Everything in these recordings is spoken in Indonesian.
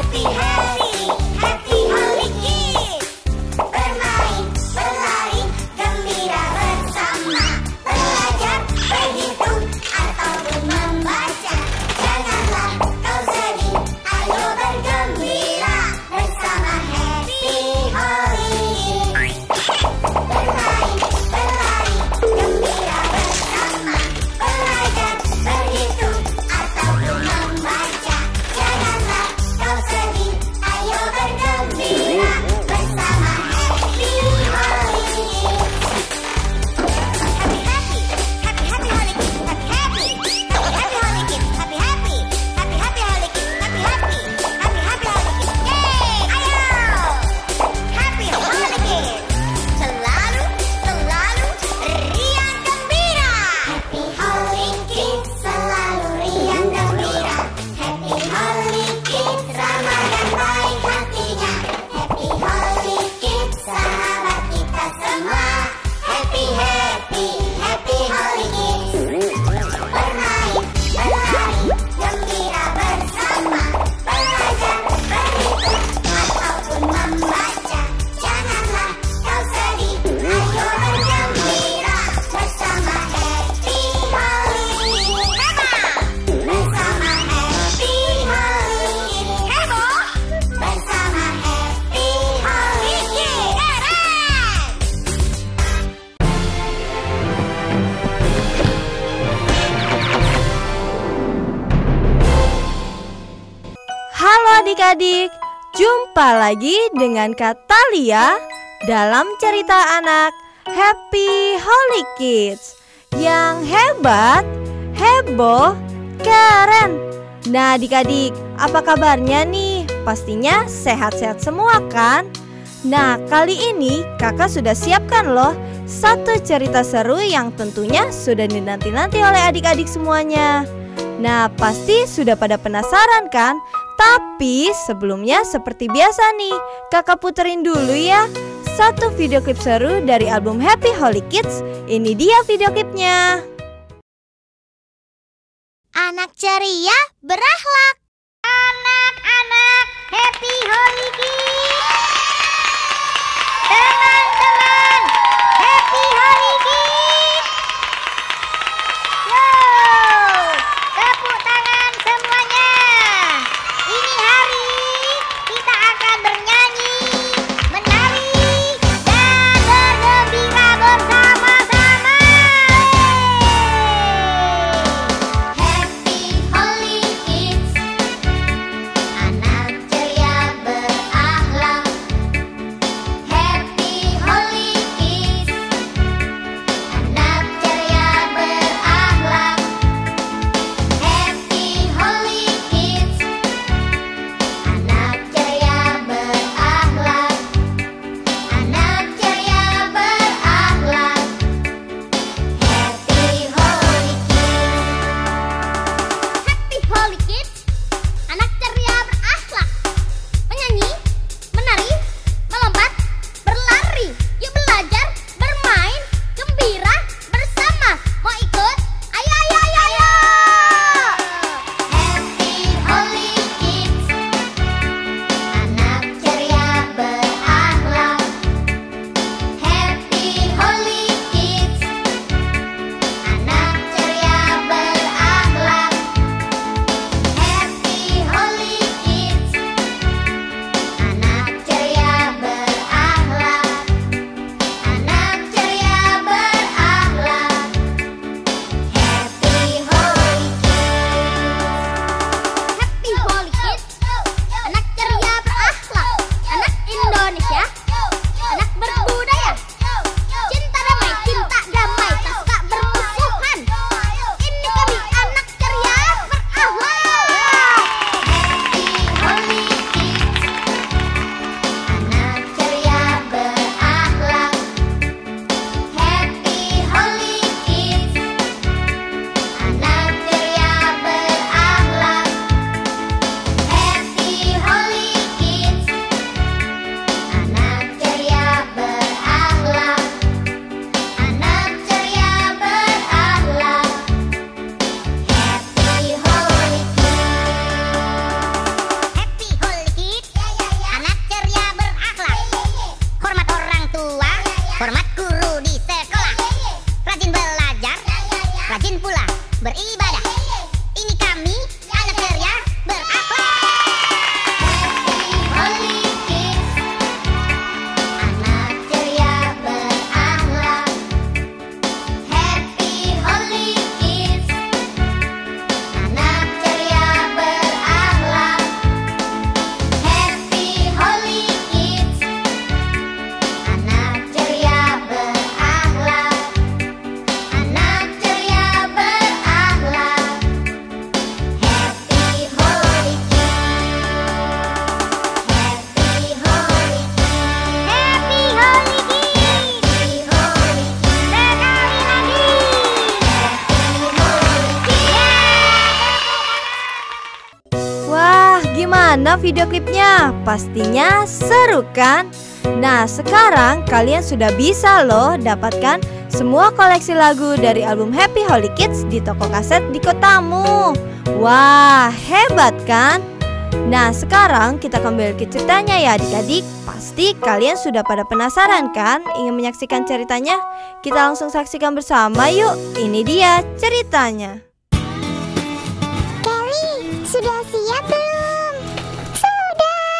adik-adik, jumpa lagi dengan Kak Thalia dalam cerita anak Happy Holy Kids yang hebat, heboh, keren. Nah adik-adik, apa kabarnya nih? Pastinya sehat-sehat semua kan? Nah kali ini kakak sudah siapkan loh satu cerita seru yang tentunya sudah dinanti-nanti oleh adik-adik semuanya. Nah pasti sudah pada penasaran kan? Tapi sebelumnya seperti biasa nih, kakak puterin dulu ya satu video klip seru dari album Happy Holy Kids. Ini dia video klipnya. Anak ceria berakhlak. Anak-anak Happy Holy Kids. Teman-teman Happy Holy Kids. Yo, tepuk tangan semuanya. Ini hari kita akan bernyanyi, menari, dan bergembira bersama-sama. Happy Holy Kids. Gimana video klipnya? Pastinya seru kan? Nah, sekarang kalian sudah bisa loh dapatkan semua koleksi lagu dari album Happy Holy Kids di toko kaset di kotamu. Wah, hebat kan? Nah, sekarang kita kembali ke ceritanya ya adik-adik. Pasti kalian sudah pada penasaran kan ingin menyaksikan ceritanya? Kita langsung saksikan bersama yuk. Ini dia ceritanya. Kelly, sudah siap belum? Sudah.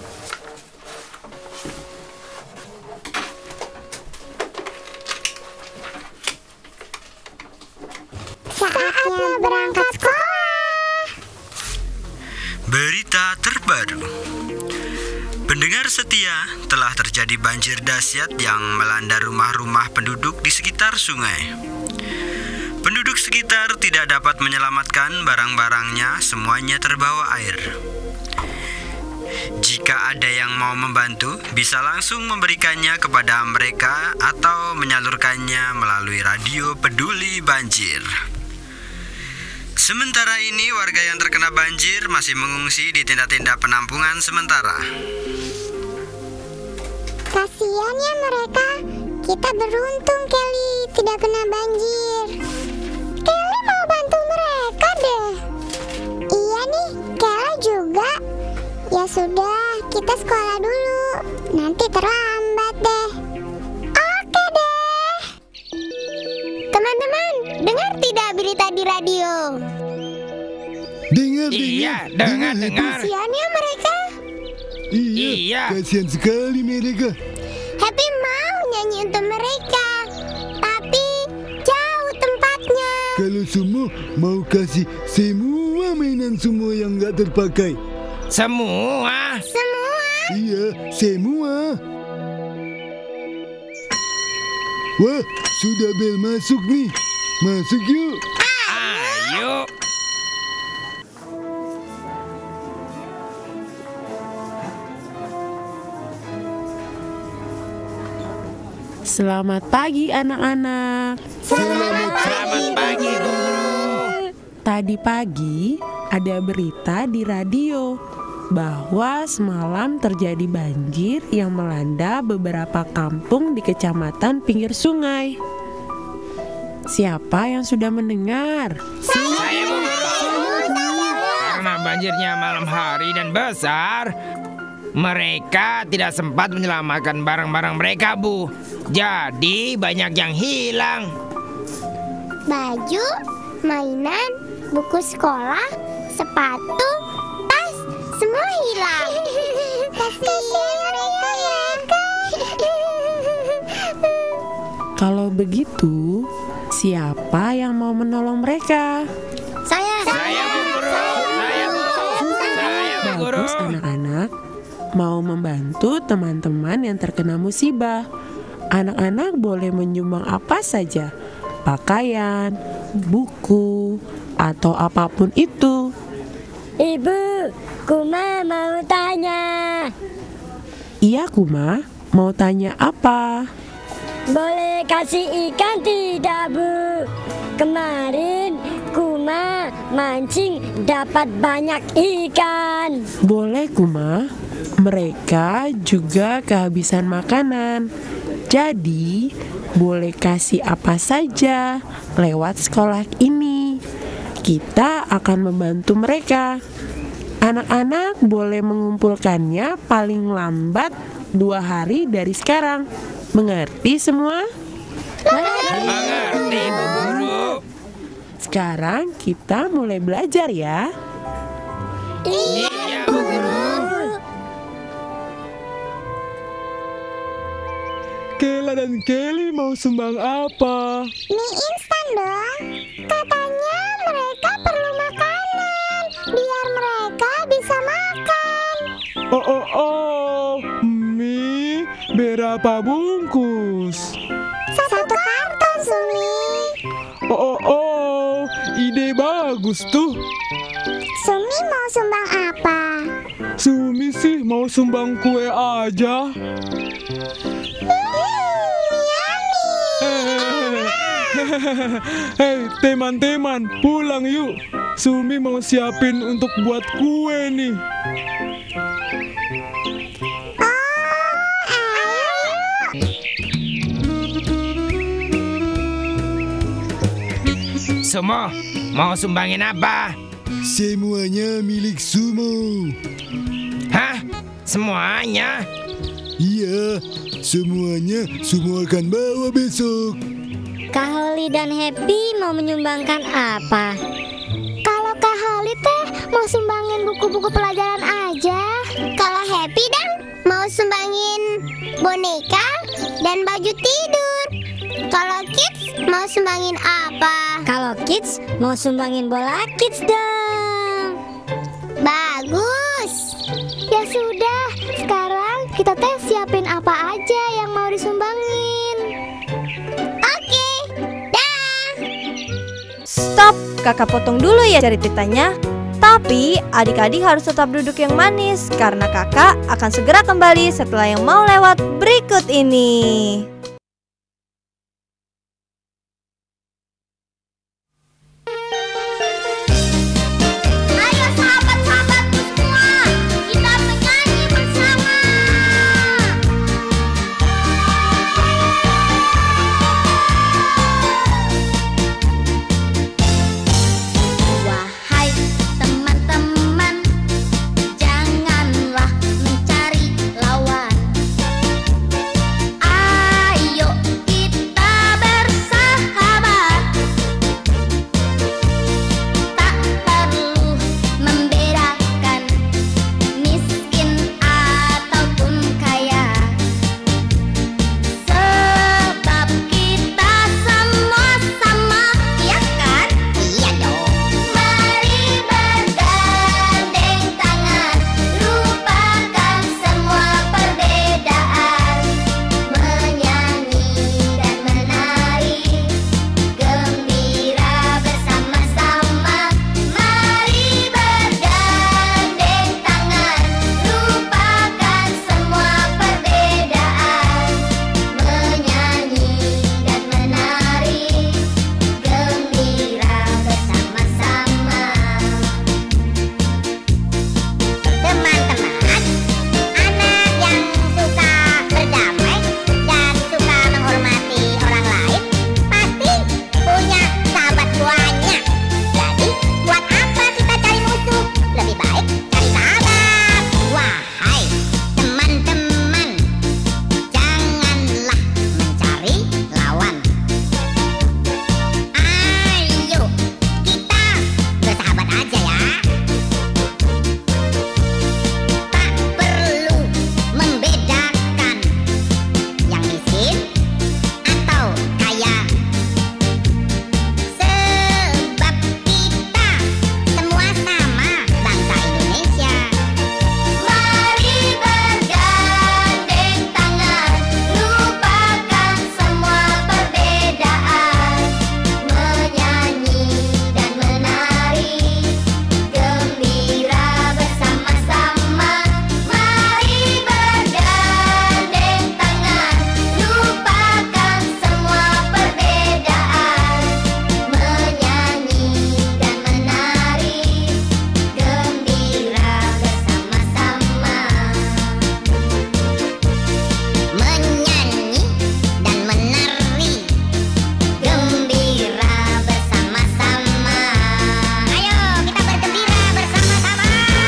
Saatnya berangkat sekolah. Berita terbaru. Pendengar setia, telah terjadi banjir dahsyat yang melanda rumah-rumah penduduk di sekitar sungai. Penduduk sekitar tidak dapat menyelamatkan barang-barangnya, semuanya terbawa air. Jika ada yang mau membantu, bisa langsung memberikannya kepada mereka atau menyalurkannya melalui radio peduli banjir. Sementara ini, warga yang terkena banjir masih mengungsi di tenda-tenda penampungan sementara. Kasihan ya mereka. Kita beruntung Kelly tidak kena banjir. Kelly mau bantu mereka deh. Iya nih, Kelly juga. Ya sudah, kita sekolah dulu. Nanti terlambat deh. Oke deh. Teman-teman, dengar tidak berita di radio? Dengar. Kasihan ya mereka. Iya. Kasihan sekali mereka. Happy mau nyanyi untuk mereka, tapi jauh tempatnya. Kalau semua mau kasih semua mainan semua yang nggak terpakai. Semua? Iya, semua. Wah, sudah bel masuk nih. Masuk yuk. Ayo. Selamat pagi anak-anak. Selamat pagi, guru. Tadi pagi ada berita di radio bahwa semalam terjadi banjir yang melanda beberapa kampung di kecamatan pinggir sungai. Siapa yang sudah mendengar? Saya, Bu Guru. Karena banjirnya malam hari dan besar, mereka tidak sempat menyelamatkan barang-barang mereka, Bu. Jadi banyak yang hilang. Baju, mainan, buku sekolah, sepatu, tas, semua hilang. Kasihan mereka ya. Kalau begitu, siapa yang mau menolong mereka? Saya, Bu Guru. Saya, Bu Guru. Bagus anak-anak, mau membantu teman-teman yang terkena musibah. Anak-anak boleh menyumbang apa saja, pakaian, buku, atau apapun itu. Ibu, Kuma mau tanya. Iya Kuma, mau tanya apa? Boleh kasih ikan tidak, Bu? Kemarin Kuma mancing dapat banyak ikan. Boleh Kuma, mereka juga kehabisan makanan. Jadi, boleh kasih apa saja lewat sekolah ini. Kita akan membantu mereka. Anak-anak boleh mengumpulkannya paling lambat 2 hari dari sekarang. Mengerti semua? Mengerti, Bu Guru. Sekarang kita mulai belajar ya. Iya, Bu Guru. Kela dan Kelly mau sumbang apa? Mie instan dong. Katanya mereka perlu makanan biar mereka bisa makan. Mie berapa bungkus? 1 karton, Sumi. Ide bagus tuh. Sumi mau sumbang apa? Sumi sih mau sumbang kue aja. Yummy. Hei teman-teman, pulang yuk. Sumi mau siapin untuk buat kue nih. Sumo, mau sumbangin apa? Semuanya milik Sumo. Hah? Semuanya? Iya, semuanya Sumo akan bawa besok. Kak Holly dan Happy mau menyumbangkan apa? Kalau Kak Holly teh mau sumbangin buku-buku pelajaran aja. Kalau Happy dan mau sumbangin boneka dan baju tidur. Kalau Kids mau sumbangin apa? Kalau Kids mau sumbangin bola Kids dong. Bagus. Ya sudah, sekarang kita teh siapin apa aja yang mau disumbangin. Oke, dah. Stop, kakak potong dulu ya ceritanya. Tapi adik-adik harus tetap duduk yang manis karena kakak akan segera kembali setelah yang mau lewat berikut ini. Ayo sahabat-sahabatku semua, kita menyanyi bersama. Wahai teman-teman, janganlah mencari lawan. Ayo kita bersahabat. Tak perlu membedakan miskin ataupun kaya, sebab kita semua sama, iya kan? Iya dong. Mari bergandeng tangan, lupakan semua perbedaan, menyanyi dan menari, gembira bersama-sama. Mari bergandeng tangan, lupakan semua perbedaan, menyanyi dan menari, gembira bersama-sama. Teman-teman, anak yang suka berdamai dan suka menghormati orang lain pasti punya sahabat banyak. Jadi, buat apa kita cari musuh? Lebih baik cari sahabat. Wahai teman-teman, janganlah mencari lawan. Ayo kita bersahabat aja ya. Tak perlu membedakan yang miskin atau kaya, sebab kita semua sama, bangsa Indonesia. Mari bergandeng tangan, lupakan semua perbedaan, menyanyi dan menari, gembira bersama-sama. Mari bergandeng tangan, lupakan semua perbedaan, menyanyi dan menari, gembira bersama-sama. Menyanyi dan menari, gembira bersama-sama. Ayo kita bergembira bersama-sama.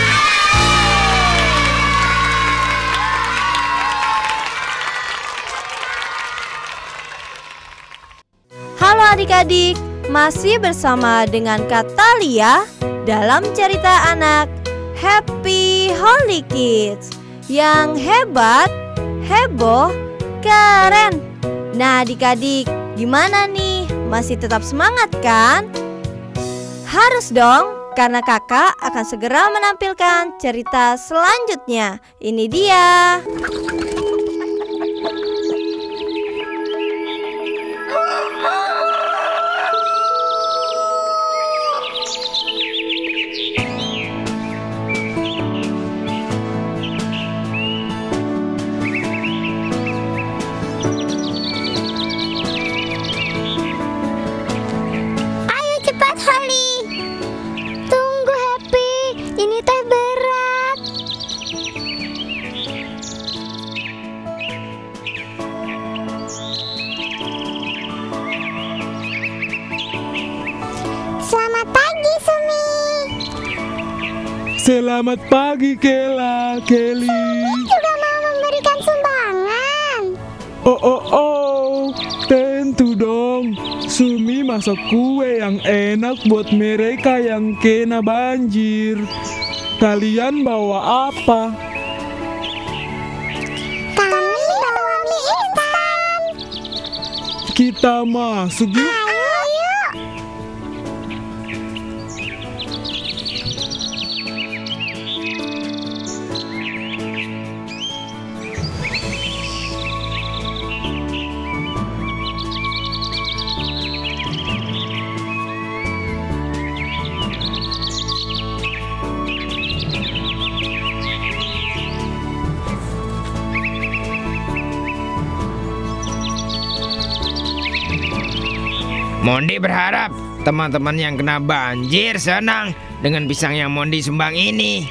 Halo adik-adik, masih bersama dengan Kak Talia dalam cerita anak Happy Holy Kids yang hebat, heboh, keren. Nah adik-adik, gimana nih? Masih tetap semangat kan? Harus dong, karena kakak akan segera menampilkan cerita selanjutnya. Ini dia. Ini teh berat. Selamat pagi, Sumi. Selamat pagi, Kela, Kelly. Juga mau memberikan sumbangan. Oh, tentu dong. Sumi masak kue yang enak buat mereka yang kena banjir. Kalian bawa apa? Kami bawa mie instan. Kita masuk yuk. Ayo, yuk. Mondi berharap teman-teman yang kena banjir senang dengan pisang yang Mondi sumbang ini.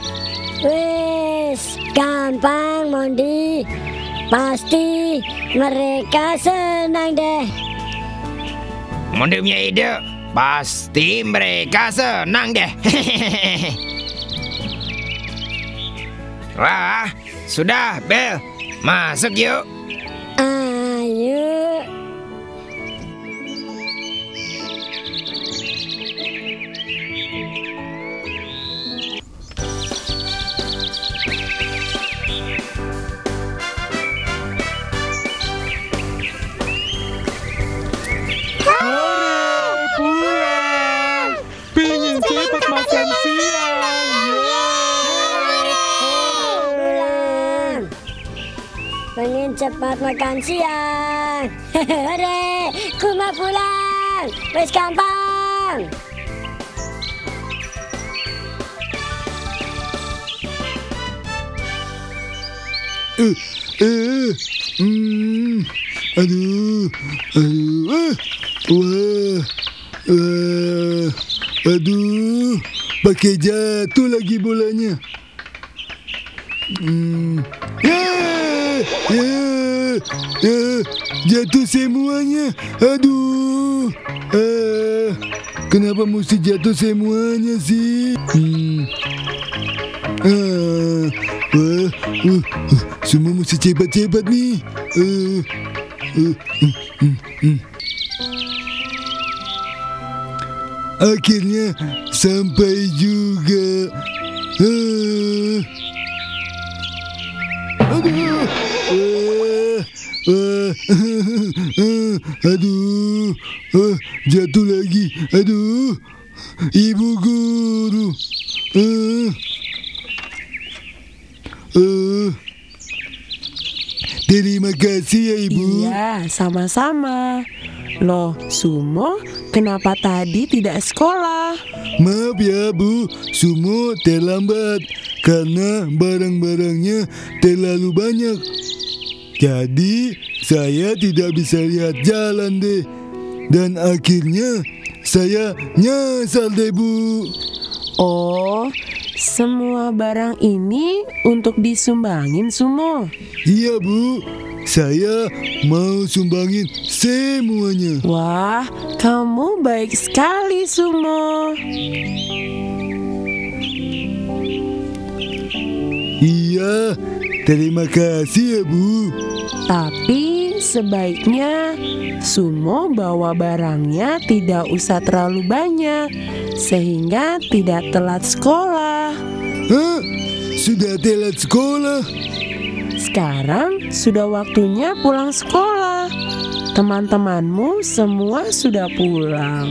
Wes, gampang Mondi. Pasti mereka senang deh. Mondi punya ide, pasti mereka senang deh. Wah, sudah Bel, masuk yuk. Ayo. Pulang. Pingin cepat makan siang. Pulang. Pengen cepat makan siang. Hore, ku mau pulang. Wes gampang. Aduh, pakai jatuh lagi bolanya. Jatuh semuanya. Aduh, kenapa mesti jatuh semuanya sih? Semua mesti cepat-cepat nih. Akhirnya sampai juga. Aduh, jatuh lagi. Aduh, ibu guru. Terima kasih ya ibu. Iya, sama-sama. Loh, Sumo, kenapa tadi tidak sekolah? Maaf ya Bu, Sumo terlambat karena barang-barangnya terlalu banyak. Jadi saya tidak bisa lihat jalan deh. Dan akhirnya saya nyasar deh Bu. Oh, semua barang ini untuk disumbangin, Sumo. Iya Bu, saya mau sumbangin semuanya. Wah, kamu baik sekali, Sumo. Iya, terima kasih ya Bu. Tapi sebaiknya Sumo bawa barangnya tidak usah terlalu banyak, sehingga tidak telat sekolah. Hah? Sudah telat sekolah? Sekarang sudah waktunya pulang sekolah. Teman-temanmu semua sudah pulang.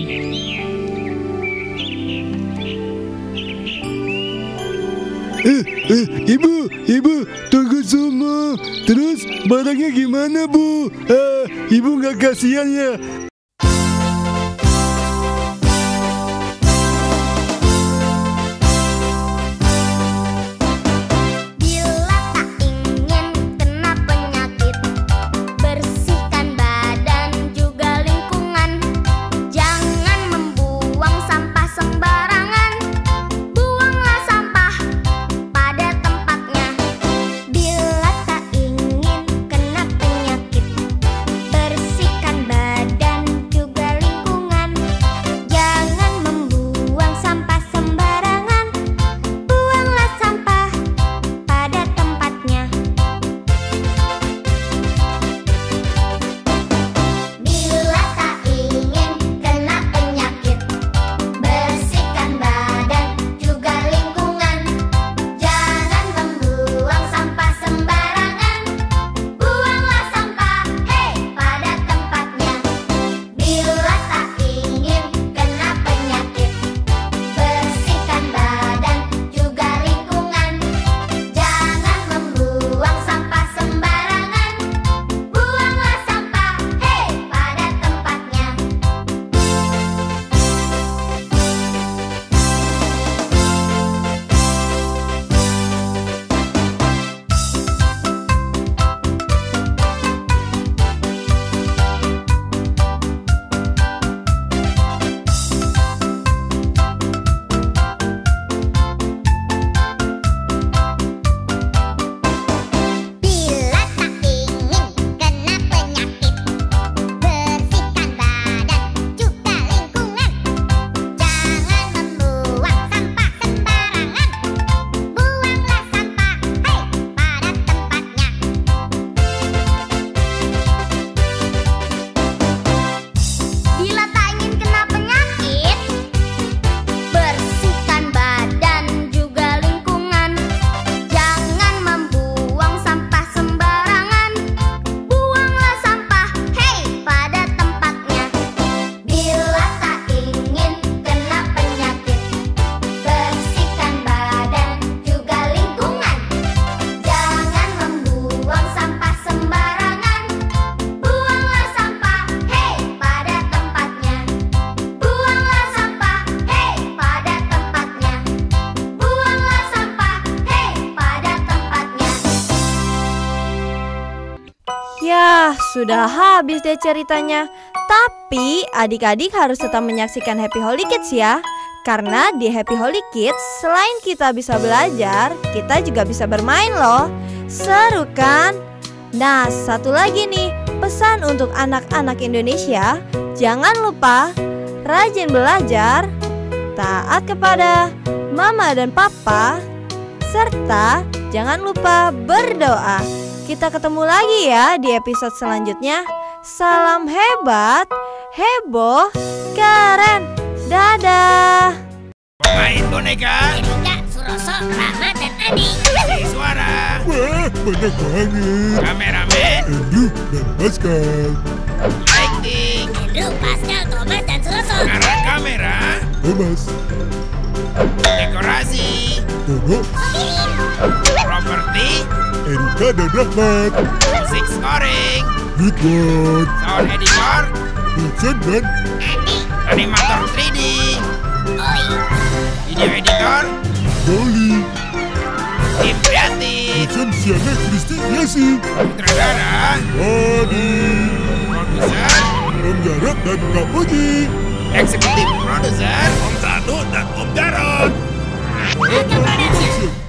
Ibu, tunggu semua. Terus barangnya gimana Bu? Ibu nggak kasihan ya? Bila tak ingin kena penyakit, bersihkan badan juga lingkungan. Jangan membuang sampah sembarangan. Buanglah sampah Sudah habis deh ceritanya. Tapi adik-adik harus tetap menyaksikan Happy Holy Kids ya. Karena di Happy Holy Kids, selain kita bisa belajar, kita juga bisa bermain loh. Seru kan? Nah, satu lagi nih, pesan untuk anak-anak Indonesia. Jangan lupa rajin belajar, taat kepada mama dan papa, serta jangan lupa berdoa. Kita ketemu lagi ya di episode selanjutnya. Salam hebat, heboh, keren. Dadah. Main boneka. Erika, Suroso, Rama, dan Adi. Si suara. Wah, banyak banget. Kameramen. Andrew dan Pascal. Lighting. Andrew, Pascal, Thomas, dan Suroso. Arah kamera. Thomas. Dekorasi. Dodo. Properti. Erika dan Rahmat. Musik scoring. Ridwan. Sound editor. Hudson dan Animator 3D. Video editor. Dolly. Tim kreatif. Hudson Siana Kristi Yasi. Sutradara. Adi. Produser. Om Jarot dan Kak Puji. Eksekutif produser. Om Satu dan Om Jarot. Production.